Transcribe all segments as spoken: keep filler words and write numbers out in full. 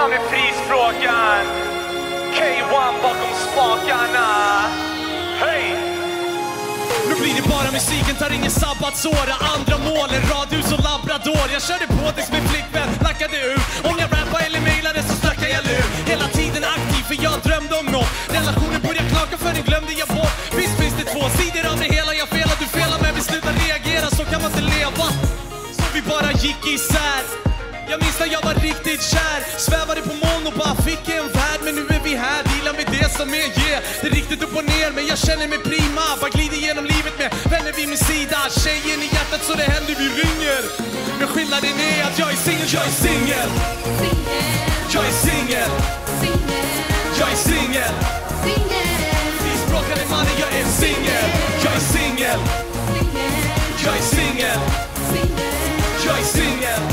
namn är Frispråkarn, K ett bakom spakarna. Hej! Nu blir det bara musiken, tar ingen sabbatsår. Andra mål, en radhus och labrador. Jag körde på det som en flickvän, lackade ur. Om jag rappade eller mailade så snackade jag lur. Hela tiden aktiv för jag drömde om något. Relationen började knaka för den glömde jag bort. Visst finns det två sidor av det hela. Jag felar, du felar men vi slutar reagera. Så kan man inte leva. Så vi bara gick isär. Jag minns när jag var riktigt kär. Svävade på moln och bara fick en värld. Men nu är vi här, dealar med det som är yeah. Det är riktigt upp och ner, men jag känner mig prima. Bara glider genom livet med vänner vid min sida. Tjejen i hjärtat så det händer vi ringer. Men skillnaden är att jag är singel, jag är singel. Jag är singel. Jag är singel. Frispråkade mannen, jag är singel. Jag är singel. Jag är singel. Jag är singel.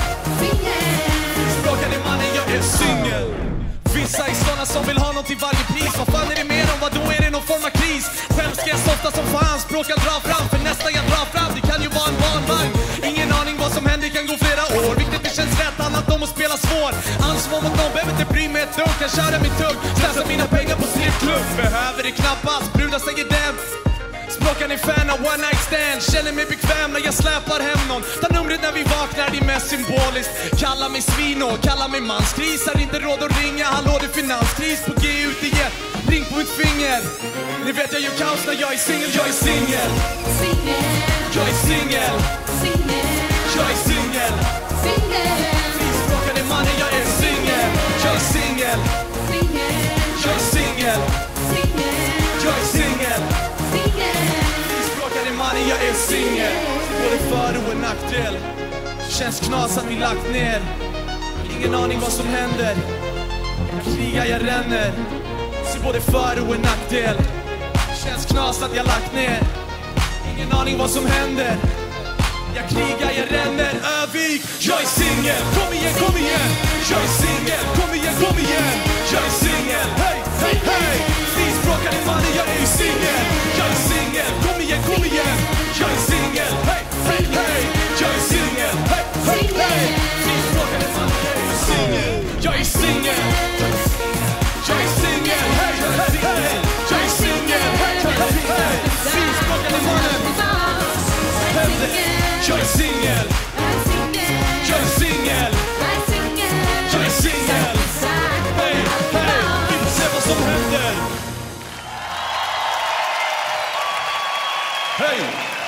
Frispråkade mannen, jag är singel. Vissa är såna som vill ha något till varje pris. Vad fan är det mer om, vad då är det någon form av kris? Själv ska jag softa som fan, språkar dra fram. För nästa jag drar fram, det kan ju vara en barnvagn. Ingen aning vad som händer, kan gå flera år. Viktigt det känns rätt, annat om att spela svår. Ansvar mot någon, behöver inte bry mig ett dugg. Kan köra min tugg, slösa mina pengar på strippklubb. Behöver det knappast, brudar säger dem. Språkan är fan av one night stand. Känner mig bekväm när jag släpar hem någon. Ta numret när vi vaknar, det är mest symboliskt. Kalla mig svino, kalla mig manskris. Har inte råd att ringa, hallå det är finanskris. På G ut igen, ring på mitt finger. Ni vet jag gör kaos när jag är singel. Jag är singel. Jag är singel. Jag är singel. Frispråkade mannen, jag är singel. Jag är singel. Jag är singel. Jag är singel. Frispråkade mannen, jag är singel. Både för och en nackdel. Känns knas att vi lagt ner. Ingen aning vad som händer. Jag krigar, jag ränner. Så både för och en nackdel. Känns knas att jag lagt ner. Ingen aning vad som händer. Jag krigar, jag ränner. Övik, jag är singel. Kom igen, kom igen. Jag är singel. Kom igen, kom igen. Jag är singel. Hej, hej, hej. Frispråkade mannen, jag är singel. Jag är singel. Kom igen, kom igen. Jag är singel. Hej, hej, hej. Jag är singel. Hej, hej, hej. Frispråkade mannen, jag är singel. Jag är singel. Jag är singel. Hej, hej, hej. Jag är singel. Hej, hej, hej. Frispråkade mannen. Jag är singel. Jag är singel. Jag är singel. Hej, hej. Vi får se vad som händer. Hej.